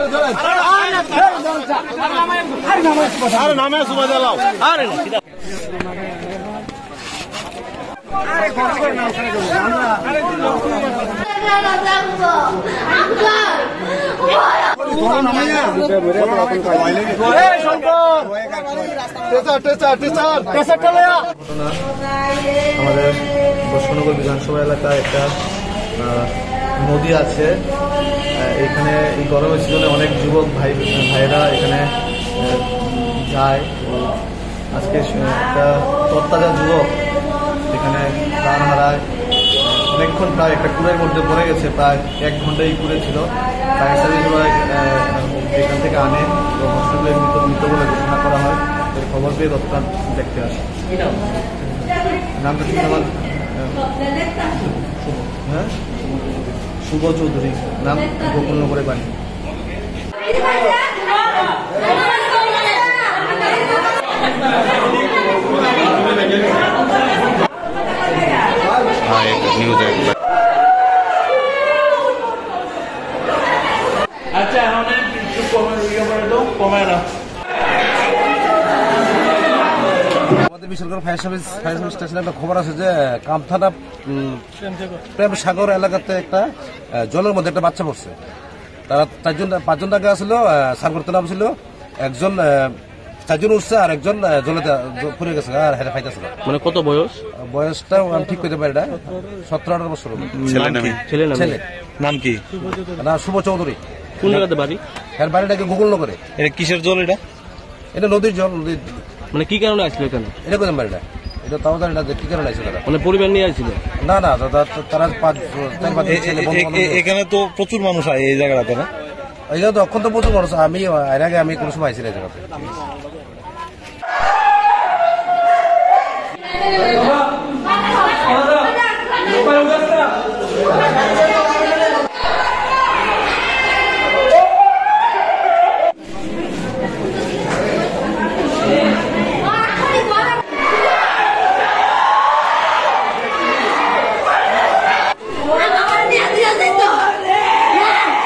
আরে নামে সুবা জ্বালাও আরে আমাদের বৈষ্ণনগর বিধানসভা এলাকায় একটা নদী আছে। এখানে এই গরমের সিজনে অনেক যুবক ভাইরা এখানে যায়। আজকে একটা তরতাজা যুবক এখানে প্রাণ হারায়। অনেকক্ষণ প্রায় একটা কুড়ের মধ্যে পড়ে গেছে, প্রায় 1 ঘন্টাই কুড়ে ছিল। ফায়ার সার্ভিস এখান থেকে আনে এবং হসপিটালে মৃত বলে ঘোষণা করা হয়। এর খবর পেয়ে তৎক্ষণাৎ দেখতে আসে। নামটা ঠিক আমার শুভ চৌধুরী, নাম গোকুলনগরে বাড়ি। আচ্ছা আমাদের কিছু কমে না। আমাদের বিশালগড় ফায়ার সার্ভিস স্টেশনে একটা খবর আছে যে কামথানা প্রেম সাগর এলাকাতে একটা জলের মধ্যে একটা বাচ্চা পড়ছে। তারা 5জন টাকা আসছিল, সার করতে নামছিল। একজন 4জন উঠছে আর একজন জলে পড়ে গেছে আর হেরে ফাইতেছিল। মানে কত বয়স? বয়সটা আমি ঠিক করতে পারি না, 17-18 বছর। ছেলে নাম কি? না, শুভ চৌধুরী। কোন জায়গাতে বাড়ি? এর বাড়িটাকে গোকুলনগরে। এটা কিসের জল? এটা নদীর জল। নদীর মানে কি কারণে আসলো এখানে? এটা কোথায় বাড়িটা? এটা তাও জানি না কি কারণে আসছে তারা। মানে পরিবার নিয়ে আসছিল? না না, তারা 4-5 ছেলে। এখানে তো প্রচুর মানুষ হয় এই জায়গাটাতে না? এই জায়গা তো অক্ষন্ত প্রচুর মানুষ। আমি এর আগে কোনো সময় আইছি না এই জায়গাতে।